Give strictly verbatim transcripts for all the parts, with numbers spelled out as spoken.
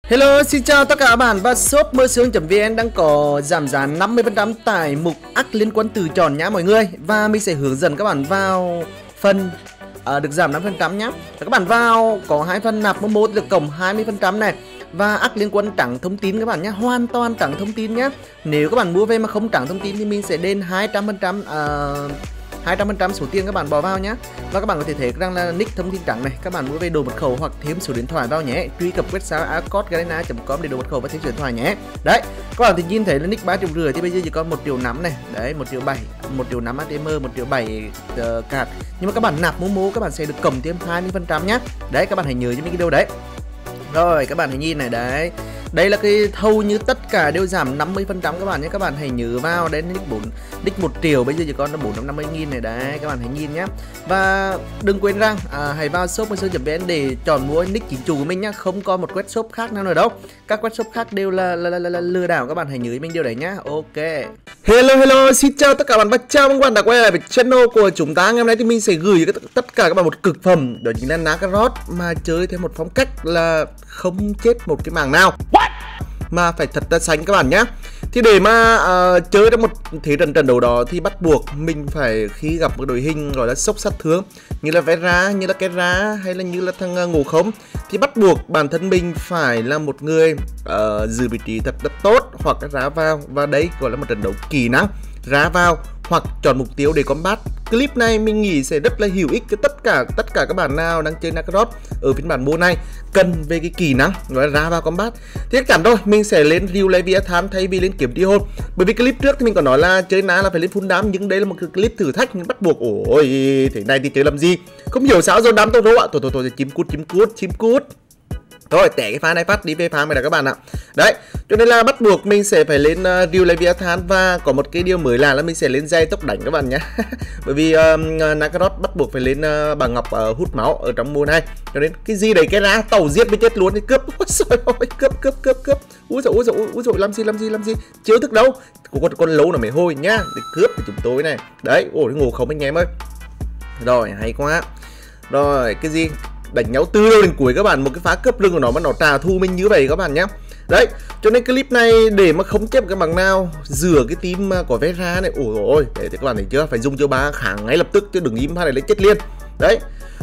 Hello, xin chào tất cả các bạn. Và shop mơ sướng chấm vn đang có giảm giá năm mươi phần trăm tại mục ắc liên quân từ chọn nhá mọi người. Và mình sẽ hướng dẫn các bạn vào phần à, được giảm năm mươi phần trăm nhá. Các bạn vào có hai phần nạp Momo được cộng hai mươi phần trăm này. Và ắc liên quân trắng thông tin các bạn nhé, hoàn toàn trắng thông tin nhé. Nếu các bạn mua về mà không trắng thông tin thì mình sẽ đền hai trăm phần trăm uh, hai trăm phần trăm số tiền các bạn bỏ vào nhé. Và các bạn có thể thấy rằng là nick thông tin trắng này, các bạn mua về đồ mật khẩu hoặc thêm số điện thoại vào nhé. Truy cập website a code garena chấm com để đồ mật khẩu và thêm số điện thoại nhé. Đấy, các bạn thì nhìn thấy là nick ba triệu rưỡi thì bây giờ chỉ còn một triệu năm này. Đấy, một triệu bảy, một triệu năm a tê em, một triệu bảy uh, card. Nhưng mà các bạn nạp Momo các bạn sẽ được cộng thêm hai mươi phần trăm nhé. Đấy, các bạn hãy nhớ cho mình cái điều đấy. Rồi, các bạn hãy nhìn này, đấy. Đây là cái hầu như tất cả đều giảm năm mươi phần trăm các bạn nhé. Các bạn hãy nhớ vào đến nick bốn, nick một triệu bây giờ chỉ còn là bốn trăm năm mươi nghìn này đấy, các bạn hãy nhìn nhé. Và đừng quên rằng à, hãy vào shop mơ sướng chấm vn để chọn mua nick chính chủ của mình nhá, không có một web shop khác nào nữa đâu. Các web shop khác đều là, là, là, là, là lừa đảo, các bạn hãy nhớ mình điều đấy nhá. Ok. Hello hello, xin chào tất cả các bạn và chào mừng các bạn đã quay lại với channel của chúng ta. Ngày hôm nay thì mình sẽ gửi tất cả các bạn một cực phẩm, đó chính là Nakaroth mà chơi theo một phong cách là không chết một cái mảng nào. What? Mà phải thật là xanh các bạn nhé. Thì để mà uh, chơi trong một thế trận trận đấu đó thì bắt buộc mình phải khi gặp một đội hình gọi là sốc sát thương như là Vera, như là Kera hay là như là thằng uh, Ngộ Không, thì bắt buộc bản thân mình phải là một người uh, giữ vị trí thật rất tốt hoặc ra vào. Và đấy gọi là một trận đấu kỹ năng ra vào hoặc chọn mục tiêu để combat. Clip này mình nghĩ sẽ rất là hữu ích cho tất cả tất cả các bạn nào đang chơi Nakaroth ở phiên bản mùa này cần về cái kỹ năng gọi là ra vào combat. Thì chắc chắn rồi, mình sẽ lên review Leviathan thay vì lên kiếm tri hồn. Bởi vì clip trước thì mình còn nói là chơi Na là phải lên full đám, nhưng đây là một cái clip thử thách mình bắt buộc. Ôi thế này thì chơi làm gì, không hiểu sao rồi đám tôi rỗ ạ. Thôi thôi thôi, chim cút chim cút chim cút. Rồi, tẻ cái pha này phát đi về pha này là các bạn ạ. Đấy, cho nên là bắt buộc mình sẽ phải lên uh, Ryu Leviathan. Và có một cái điều mới là là mình sẽ lên dây tốc đánh các bạn nhé. Bởi vì uh, Nakaroth bắt buộc phải lên uh, bằng ngọc uh, hút máu ở trong mùa này. Cho nên cái gì đấy cái ra tàu giết mới chết luôn thì cướp. Ôi trời ơi, cướp cướp cướp cướp. Úi dồi ôi dồi ôi dồi, làm gì làm gì làm gì. Chiếu thức đâu. Con con lấu nó mới hôi nhá. Để cướp của chúng tôi này. Đấy, ôi Ngộ Không anh em ơi. Rồi, hay quá. Rồi, cái gì đánh nhau từ đầu đến cuối các bạn, một cái phá cướp lưng của nó mà nó trả thù mình như vậy các bạn nhé. Đấy, cho nên clip này để mà không chết một cái bằng nào rửa cái team của Vera này. Ôi ôi, để các bạn thấy chưa, phải dùng chiêu ba kháng ngay lập tức chứ đừng im pha này lấy chết liền. Đấy,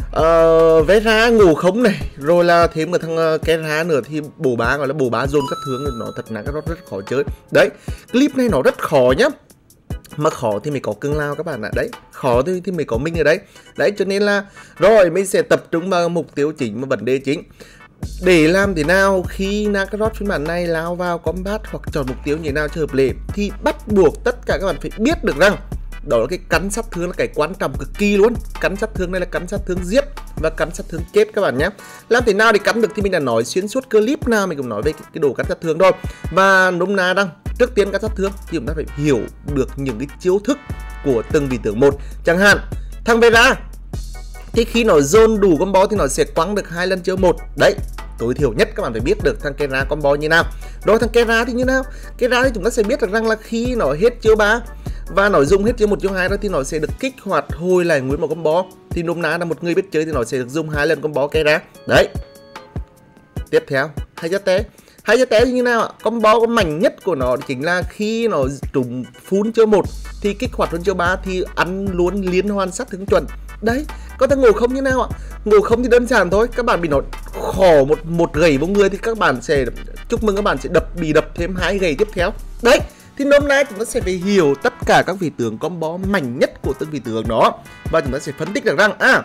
uh, Vera Ngộ Không này, rồi là thêm một thằng uh, Kera nữa thì bổ bá gọi là bổ bá dồn sát thương, nó thật là cái rất khó chơi. Đấy, clip này nó rất khó nhá. Mà khó thì mới có cưng lao các bạn ạ. Đấy, khó thì, thì mới có mình ở đấy. Đấy, cho nên là rồi mình sẽ tập trung vào mục tiêu chính và vấn đề chính. Để làm thế nào khi Nakaroth phiên bản này lao vào combat hoặc chọn mục tiêu như thế nào cho hợp lệ, thì bắt buộc tất cả các bạn phải biết được rằng đó là cái cắn sát thương là cái quan trọng cực kỳ luôn. Cắn sát thương này là cắn sát thương giết và cắn sát thương chết các bạn nhé. Làm thế nào để cắn được thì mình đã nói xuyên suốt clip nào mình cũng nói về cái, cái đồ cắn sát thương rồi. Và nôm na rằng trước tiên cắn sát thương thì chúng ta phải hiểu được những cái chiêu thức của từng vị tướng một. Chẳng hạn thằng Vera thì khi nó dồn đủ combo thì nó sẽ quăng được hai lần chiêu một. Đấy, tối thiểu nhất các bạn phải biết được thằng Kera combo như nào. Rồi thằng Kera thì như nào? Kera thì chúng ta sẽ biết được rằng là khi nó hết chiêu ba và nó dùng hết chiêu một chiêu hai đó thì nó sẽ được kích hoạt hồi lại nguyên một combo. Thì nôm na là một người biết chơi thì nó sẽ được dùng hai lần combo Kera. Đấy. Tiếp theo, Hayate. Hayate thì như nào ạ? Combo có mạnh nhất của nó chính là khi nó trúng full chiêu một thì kích hoạt luôn chiêu ba thì ăn luôn liên hoàn sát thương chuẩn. Đấy, có thằng Ngộ Không như nào ạ? Ngộ Không thì đơn giản thôi, các bạn bị nó khỏ một một gậy vào người thì các bạn sẽ chúc mừng các bạn sẽ đập bị đập thêm hai gậy tiếp theo. Đấy, thì hôm nay chúng ta sẽ phải hiểu tất cả các vị tướng combo mạnh nhất của từng vị tướng đó và chúng ta sẽ phân tích được rằng à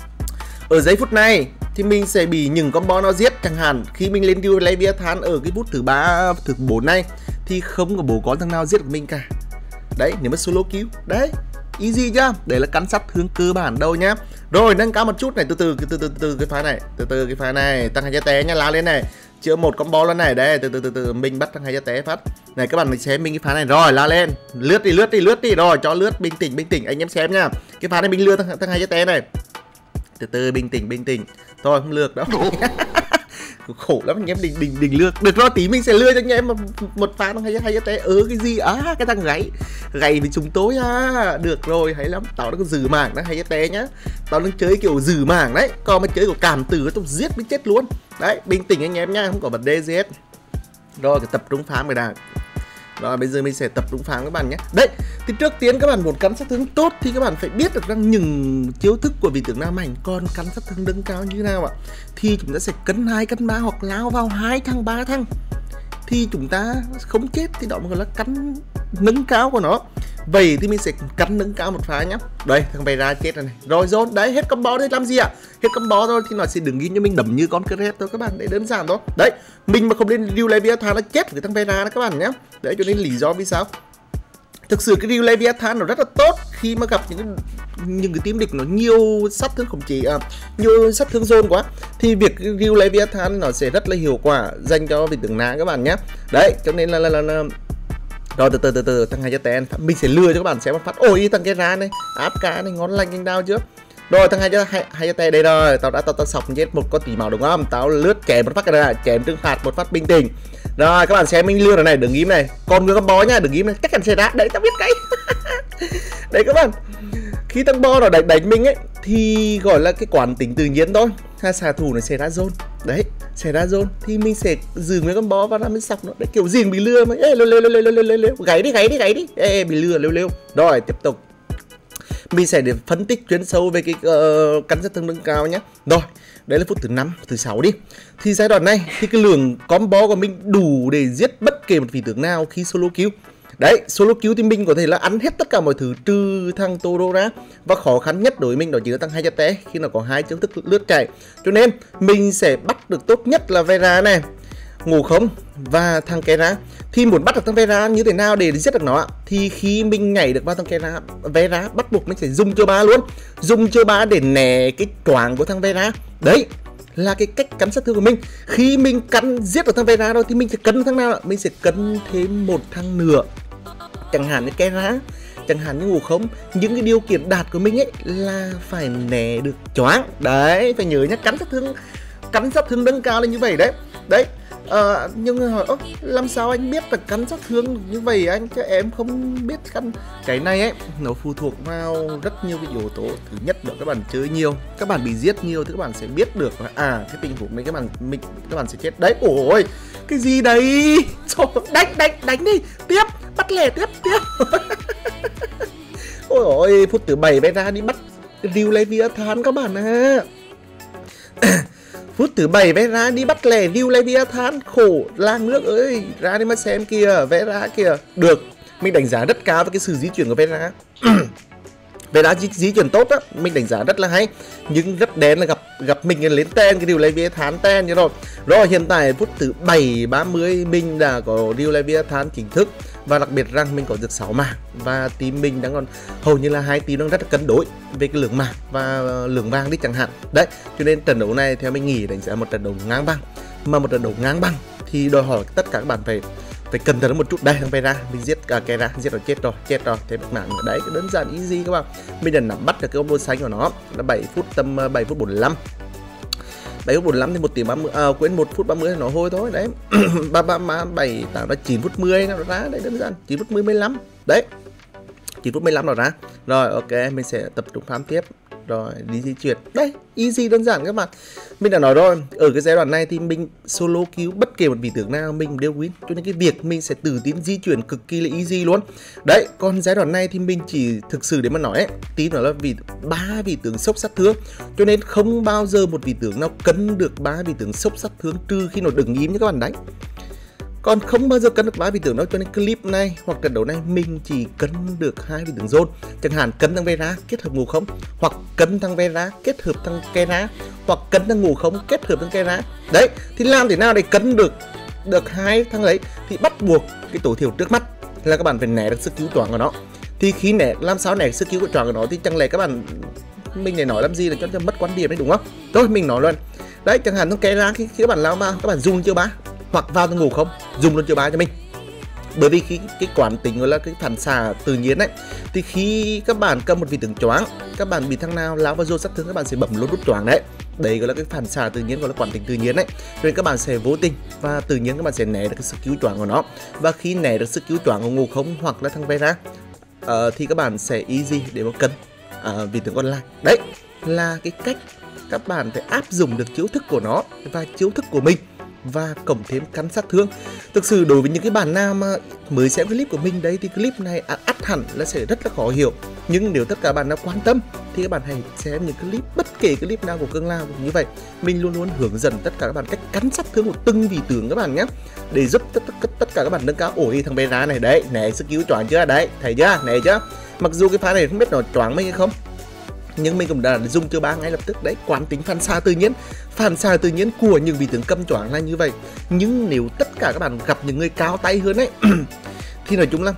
ở giây phút này thì mình sẽ bị những combo nó giết. Chẳng hạn khi mình lên Ryu Leviathan ở cái bút thứ ba thứ bốn này thì không có bố con thằng nào giết được mình cả. Đấy, nếu mà solo kill. Đấy, easy chưa? Đấy là cắn sát thương cơ bản đâu nhá. Rồi nâng cao một chút này, từ từ từ từ từ cái phá này, từ từ cái phá này, tăng Hayate nhá, lao lên này. Chưa một combo luôn này, đây từ từ từ từ mình bắt thằng Hayate phát. Này các bạn mình xem mình cái phá này rồi, lao lên. Lướt đi, lướt đi, lướt đi. Rồi cho lướt, bình tĩnh, bình tĩnh anh em xem nhá. Cái phá này mình lừa thằng thằng Hayate này. Từ từ bình tĩnh, bình tĩnh. Thôi không lược đâu. khổ lắm anh em, đừng đừng đừng lừa được rồi, tí mình sẽ lừa cho anh em một, một pha nó hay hay té ớ cái gì á, cái thằng gáy gầy với chúng tôi à, được rồi hay lắm, tao nó có dừ mảng đó hay té nhá, tao đang chơi kiểu dừ mảng đấy, còn mà chơi của cảm tử tao giết mới chết luôn đấy, bình tĩnh anh em nhá, không có vấn đề gì hết. Rồi cái tập trung phá mới đạt. Rồi bây giờ mình sẽ tập trung phá các bạn nhé. Đấy, thì trước tiên các bạn muốn cắn sát thương tốt thì các bạn phải biết được rằng những chiêu thức của vị tướng Nam Ảnh còn cắn sát thương nâng cao như nào ạ. Thì chúng ta sẽ cấn hai cân ba hoặc lao vào hai thằng ba thằng. Thì chúng ta không chết thì đó gọi là cắn nâng cao của nó. Vậy thì mình sẽ cắn nâng cao một phá nhá. Đây, thằng bày ra chết rồi này. Rồi zone, đấy hết combo đấy làm gì ạ? À? Hết combo rồi thì nó sẽ đứng ghi cho mình đấm như con Cret thôi các bạn, đấy đơn giản thôi. Đấy, mình mà không lên Ryu Leviathan nó chết với thằng bày ra đó các bạn nhé. Đấy cho nên lý do vì sao? Thực sự cái Ryu Leviathan nó rất là tốt khi mà gặp những những cái team địch nó nhiều sát thương khống chế à, nhiều sát thương zone quá thì việc Ryu Leviathan nó sẽ rất là hiệu quả dành cho vị tướng Na các bạn nhé. Đấy, cho nên là là, là, là rồi từ từ từ từ thằng hai cho ten mình sẽ lừa cho các bạn xem một phát. Ôi thằng cái ra này áp cá này ngon lành anh đao chưa. Rồi thằng hai cho hai, hai cho ten đây rồi, tao đã tao tao sọc chết một con tỷ máu đúng không, tao lướt chém một phát cái này, chém trừng phạt một phát bình tĩnh. Rồi các bạn xem mình lừa rồi này, đừng im này, còn người con bó nhá, đừng im này, chắc chắn sẽ ra đấy, tao biết cái đấy các bạn, khi thằng bo nó đánh đánh mình ấy thì gọi là cái quán tính tự nhiên thôi, hai xạ thủ nó sẽ ra zone đấy, sẽ ra zone thì mình sẽ giữ mấy con bó và ra mới sọc nó đấy, kiểu gì bị lừa mà. Ê lêu lêu lêu lêu lêu lêu gáy đi gáy đi gáy đi, ê bị lừa lêu lêu. Rồi tiếp tục mình sẽ để phân tích chuyên sâu về cái uh, cắn sát thương nâng cao nhé. Rồi đấy là phút thứ năm, thứ sáu đi. Thì giai đoạn này thì cái lượng combo của mình đủ để giết bất kể một vị tướng nào khi solo kill. Đấy, solo kill thì mình có thể là ăn hết tất cả mọi thứ trừ thằng Toro ra. Và khó khăn nhất đối với mình đó chỉ là thằng hai cha té khi nó có hai chiêu thức lướt chạy. Cho nên mình sẽ bắt được tốt nhất là Vera này, Ngộ Không và thằng Kera. Thì muốn bắt được thằng Vera như thế nào để giết được nó ạ? Thì khi mình nhảy được vào thằng Kera, Vera bắt buộc mình sẽ dùng chiêu ba luôn. Dùng chiêu ba để né cái choáng của thằng Vera. Đấy là cái cách cắn sát thương của mình. Khi mình cắn giết được thằng Vera rồi thì mình sẽ cấn thằng nào ạ? Mình sẽ cấn thêm một thằng nữa, chẳng hạn như Kera, chẳng hạn như Ngộ Không. Những cái điều kiện đạt của mình ấy là phải né được choáng. Đấy, phải nhớ nhá, cắn sát thương cắn sát thương nâng cao lên như vậy đấy. Đấy. À, nhưng người hỏi làm sao anh biết là cắn sát thương như vậy anh, chứ em không biết cắn. Cái này ấy nó phụ thuộc vào rất nhiều cái yếu tố. Thứ nhất là các bạn chơi nhiều, các bạn bị giết nhiều thì các bạn sẽ biết được là à cái tình huống này các bạn mình các bạn sẽ chết đấy. Ôi cái gì đấy, đánh đánh đánh đi tiếp, bắt lẻ tiếp tiếp. Ôi ôi phút thứ bảy bay ra đi bắt Ryu Leviathan các bạn à. Phút thứ bảy Vera đi bắt lẻ Ryu Leviathan, khổ lang nước ơi, ra đi mà xem kìa, Vera kìa. Được, mình đánh giá rất cao với cái sự di chuyển của Vera. Vera di, di chuyển tốt á, mình đánh giá rất là hay. Nhưng rất đen là gặp gặp mình lên ten cái Ryu Leviathan ten như rồi. Rồi hiện tại phút thứ bảy ba mươi mình đã có Ryu Leviathan chính thức. Và đặc biệt rằng mình có được sáu mảng. Và team mình đang còn hầu như là hai team đang rất là cân đối về cái lượng mảng và lượng vàng đi chẳng hạn. Đấy, cho nên trận đấu này theo mình nghĩ đánh giá một trận đấu ngang bằng. Mà một trận đấu ngang bằng thì đòi hỏi tất cả các bạn phải phải cẩn thận một chút. Đây thằng Vera mình giết cả cái ra, giết rồi chết rồi, chết rồi, thêm một mảng nữa. Đấy, cái đơn giản easy các bạn. Mình đã nắm bắt được cái combo xanh của nó là bảy phút tầm bảy phút bốn mươi lăm. bảy phút bốn mươi lăm thì một tiếng ba mươi, à, quên một phút ba mươi nó hôi thôi đấy. ba ba bảy tám là chín phút mười nó ra đấy, đơn giản chín phút mười mười lăm. Đấy. chín phút mười lăm nó ra. Rồi ok, mình sẽ tập trung farm tiếp. Rồi đi di chuyển. Đấy, easy đơn giản các bạn. Mình đã nói rồi, ở cái giai đoạn này thì mình solo cứu bất kể một vị tướng nào mình đều win. Cho nên cái việc mình sẽ tự tin di chuyển cực kỳ là easy luôn. Đấy, còn giai đoạn này thì mình chỉ thực sự để mà nói ấy, tí nữa là vì ba vị tướng sốc sát thương. Cho nên không bao giờ một vị tướng nào cân được ba vị tướng sốc sát thương trừ khi nó đứng im như các bạn đánh. Còn không bao giờ cân được ba vị tướng đâu, cho nên clip này hoặc trận đấu này mình chỉ cân được hai vị tướng zone. Chẳng hạn cân thằng Vera kết hợp Ngộ Không, hoặc cân thằng Vera kết hợp thằng Kera, hoặc cân thằng Ngộ Không kết hợp thằng Kera. Đấy, thì làm thế nào để cân được được hai thằng ấy thì bắt buộc cái tối thiểu trước mắt là các bạn phải né được sức cứu choáng của nó. Thì khi né làm sao né sức cứu của choáng của nó thì chẳng lẽ các bạn mình để nói làm gì là cho, cho mất quan điểm đấy đúng không? Thôi mình nói luôn. Đấy, chẳng hạn thằng Kera khi, khi các bạn lao vào các bạn dùng chiêu ba hoặc vào thằng Ngộ Không dùng luôn chiêu ba cho mình. Bởi vì khi cái quán tính gọi là cái phản xạ tự nhiên ấy, thì khi các bạn cầm một vị tướng choáng, các bạn bị thằng nào lao vào dồn sát thương các bạn sẽ bấm luôn nút choáng đấy. Đấy gọi là cái phản xạ tự nhiên, gọi là quán tính tự nhiên đấy. Cho nên các bạn sẽ vô tình và tự nhiên các bạn sẽ né được cái sức cứu choáng của nó. Và khi né được sức cứu choáng của Ngộ Không hoặc là thằng Vera uh, thì các bạn sẽ easy để mà cân uh, vị tướng còn lại. Đấy là cái cách các bạn phải áp dụng được chiêu thức của nó và chiêu thức của mình, và cộng thêm cắn sát thương. Thực sự đối với những cái bạn nào mà mới xem clip của mình đấy thì clip này ắt hẳn là sẽ rất là khó hiểu. Nhưng nếu tất cả bạn nào quan tâm thì các bạn hãy xem những clip, bất kể clip nào của Cương Lao cũng như vậy. Mình luôn luôn hướng dẫn tất cả các bạn cách cắn sát thương của từng vị tướng các bạn nhé, để giúp tất, tất, tất cả các bạn nâng cao. Ôi thằng bé đá này đấy, này sức cứu choáng chưa đấy, thấy chưa, này chưa. Mặc dù cái pha này không biết nó choáng mình hay không, nhưng mình cũng đã dùng chiêu ba ngay lập tức đấy. Quán tính phản xạ tự nhiên, phản xạ tự nhiên của những vị tướng cầm choáng là như vậy. Nhưng nếu tất cả các bạn gặp những người cao tay hơn ấy thì nói chung là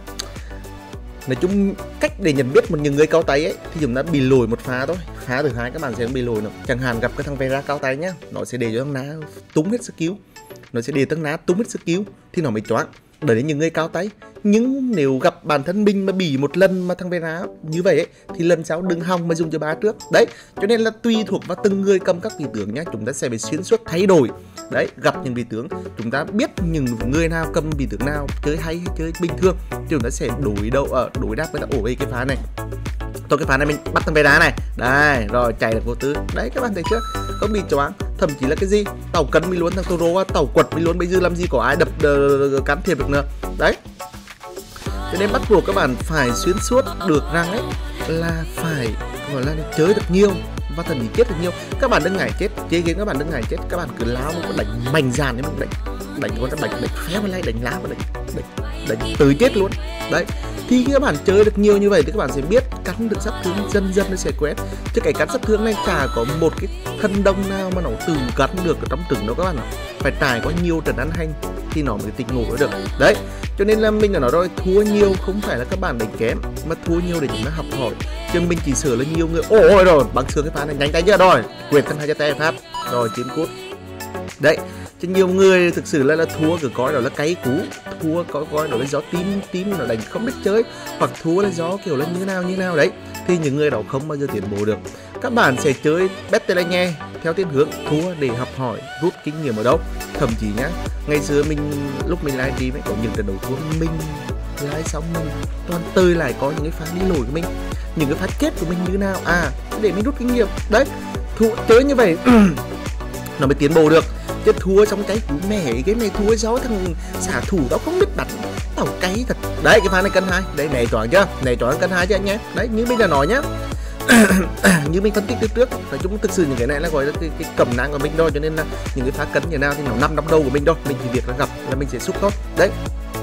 nói chung cách để nhận biết một những người cao tay ấy thì chúng ta bị lồi một phá thôi. Phá thứ hai các bạn sẽ bị lồi nữa. Chẳng hạn gặp cái thằng Vera cao tay nhá, nó sẽ để cho thằng ná túng hết skill, nó sẽ để thằng ná túng hết skill thì nó mới choáng. Đấy đến những người cao tay. Nhưng nếu gặp bản thân mình mà bị một lần mà thằng Vera như vậy ấy, thì lần sau đừng hòng mà dùng cho ba trước. Đấy, cho nên là tùy thuộc vào từng người cầm các vị tướng nhá, chúng ta sẽ phải xuyên suốt thay đổi. Đấy, gặp những vị tướng chúng ta biết những người nào cầm vị tướng nào chơi hay hay chơi bình thường thì chúng ta sẽ đối đầu ở đối đáp với ta. Ổ cái phá này, tôi cái phá này mình bắt thằng Vera này, đây rồi chạy được vô tư. Đấy các bạn thấy chưa, không bị choáng. Thậm chí là cái gì tàu cấn mình luôn, thằng Toro tàu quật mình luôn, bây giờ làm gì có ai đập uh, can thiệp được nữa. Đấy, cho nên bắt buộc các bạn phải xuyên suốt được rằng ấy là phải gọi là chơi được nhiều và thậm chí chết được nhiều. Các bạn đừng ngại chết, chơi game các bạn đừng ngại chết, các bạn cứ lao một đánh mạnh dàn đấy, mình đánh đánh con đánh đánh phép lại đánh lá và đánh đánh đánh tới chết luôn. Đấy, thì khi các bạn chơi được nhiều như vậy thì các bạn sẽ biết cắn được sát thương, dần dần nó sẽ quen. Chứ cái cắn sát thương này chả có một cái thần đông nào mà nó tự cắn được ở trong trứng đâu các bạn ạ. Phải trải qua nhiều trận ăn hành thì nó mới tỉnh ngộ được. Đấy, cho nên là mình đã nói rồi, thua nhiều không phải là các bạn đánh kém, mà thua nhiều để chúng ta học hỏi. Chứ mình chỉ sửa là nhiều người ôi rồi bằng xương cái phá này nhanh tay chưa rồi, quyệt thân hai cho tay pháp rồi chín cút. Đấy, chứ nhiều người thực sự là, là thua cứ coi đó là cay cú, thua có coi đó là do tim tim nó đánh không biết chơi, hoặc thua là do kiểu là như nào như nào đấy, thì những người đó không bao giờ tiến bộ được. Các bạn sẽ chơi better nghe theo thiên hướng thua để học hỏi, rút kinh nghiệm ở đâu. Thậm chí nhá, ngày xưa mình lúc mình live stream ấy có những trận đấu thua mình live xong mình toàn tơi lại có những cái phá đi lỗi của mình, những cái phát chết của mình như nào à để mình rút kinh nghiệm. Đấy, thua chơi như vậy nó mới tiến bộ được. Chứ thua trong cái cú mẹ cái này thua do thằng xả thủ tao không biết bắn tao cay thật. Đấy, cái pha này cân hai đấy, này choáng chưa, này choáng cân hai chứ anh nhé. Đấy, như mình đã nói nhá như mình phân tích từ trước, nói chung thực sự những cái này là gọi là cái, cái cẩm nang của mình thôi, cho nên là những cái phá cấn như nào thì nó nằm trong đầu của mình thôi, mình chỉ việc là gặp là mình sẽ xúc thôi. Đấy,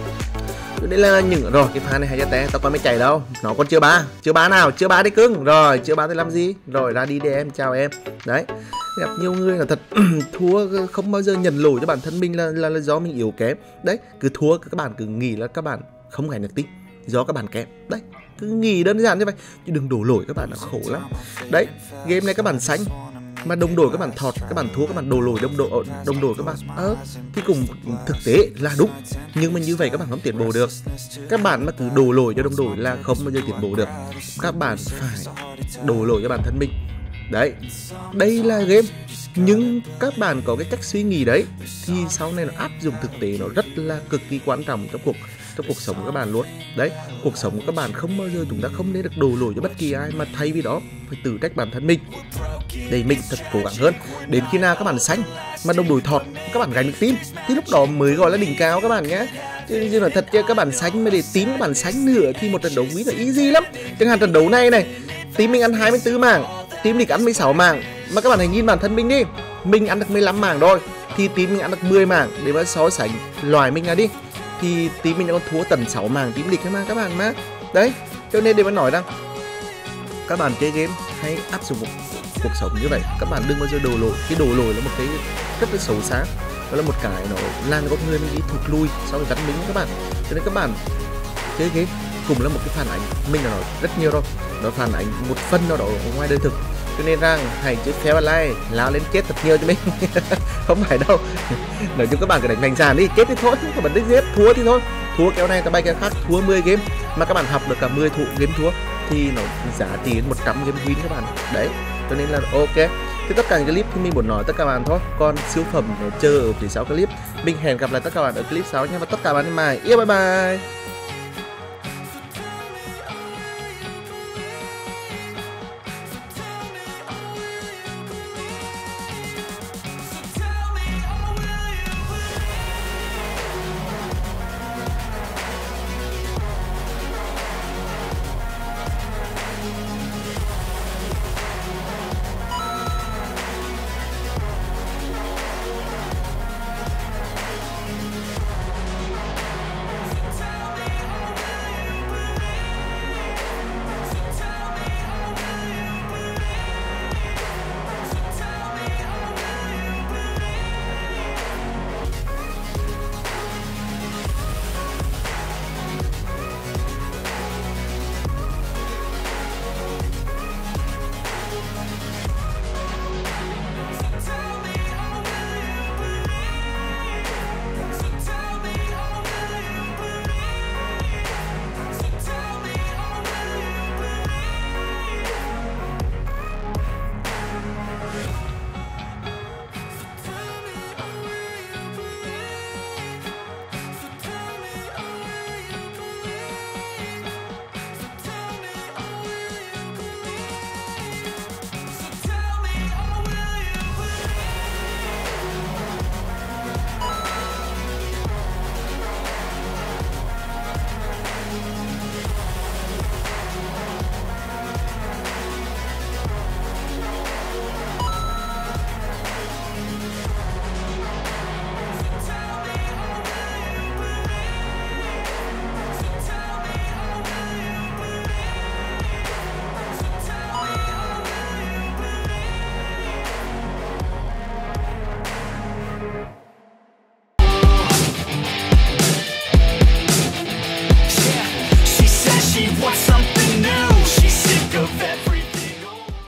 đây là những rồi cái pha này hay ra té, tao còn mới chạy đâu, nó còn chưa ba, chưa ba nào, chưa ba đi cưng, rồi chưa ba thì làm gì, rồi ra đi đi em, chào em. Đấy, gặp nhiều người là thật thua không bao giờ nhận lỗi cho bản thân mình là, là là do mình yếu kém. Đấy, cứ thua các bạn cứ nghĩ là các bạn không phải được tin do các bạn kém. Đấy, cứ nghĩ đơn giản như vậy chứ đừng đổ lỗi các bạn, là khổ lắm. Đấy, game này các bạn xanh mà đồng đội các bạn thọt, các bạn thua các bạn đổ lỗi đồng đội đồng đội các bạn ơ à, thì cùng thực tế là đúng, nhưng mà như vậy các bạn không tiến bộ được. Các bạn mà cứ đổ lỗi cho đồng đội là không bao giờ tiến bộ được. Các bạn phải đổ lỗi cho bản thân mình. Đấy, đây là game, nhưng các bạn có cái cách suy nghĩ đấy thì sau này nó áp dụng thực tế nó rất là cực kỳ quan trọng trong cuộc trong cuộc sống của các bạn luôn. Đấy, cuộc sống của các bạn không bao giờ chúng ta không nên được đổ lỗi cho bất kỳ ai, mà thay vì đó phải tự trách bản thân mình để mình thật cố gắng hơn. Đến khi nào các bạn xanh mà đồng đội thọt, các bạn gánh được tím thì lúc đó mới gọi là đỉnh cao các bạn nhé. Chứ như là thật chứ các bạn xanh mà để tím các bạn xanh nữa thì một trận đấu quý là easy lắm. Chẳng hạn trận đấu này này, tím mình ăn hai mươi tư mảng, tím địch ăn mười sáu mảng, mà các bạn hãy nhìn bản thân mình đi, mình ăn được mười lăm mảng rồi thì tím mình ăn được mười mảng, để mà so sánh loại mình là đi thì tím mình đã còn thua tận sáu mảng tím địch mà các bạn mà. Đấy, cho nên để mà nói rằng các bạn chơi game hãy áp dụng một cuộc sống như vậy, các bạn đừng bao giờ đổ lỗi. Cái đổ lỗi là một cái rất là xấu xa, đó là một cái nó làm cho con người mình đi thụt lui so với gắn lính các bạn. Cho nên các bạn chơi game cũng là một cái phản ánh, mình đã nói rất nhiều rồi, nó phản ánh một phần nào đó ở ngoài đời thực. Cho nên rằng hãy chơi fair online, lao lên chết thật nhiều cho mình. Không phải đâu, nói chung các bạn cứ đánh mạnh dàn đi, chết thì thôi, không có vấn đề gì hết, thua thì thôi, thua kéo này ta bay kéo khác, thua mười game mà các bạn học được cả mười thủ game thua thì nó giá trị một trăm game win các bạn. Đấy, cho nên là ok. Thì tất cả những clip thì mình muốn nói tất cả các bạn thôi, còn siêu phẩm chờ ở phía sau clip. Mình hẹn gặp lại tất cả các bạn ở clip sau nhé, và tất cả các bạn mãi yêu, bye bye.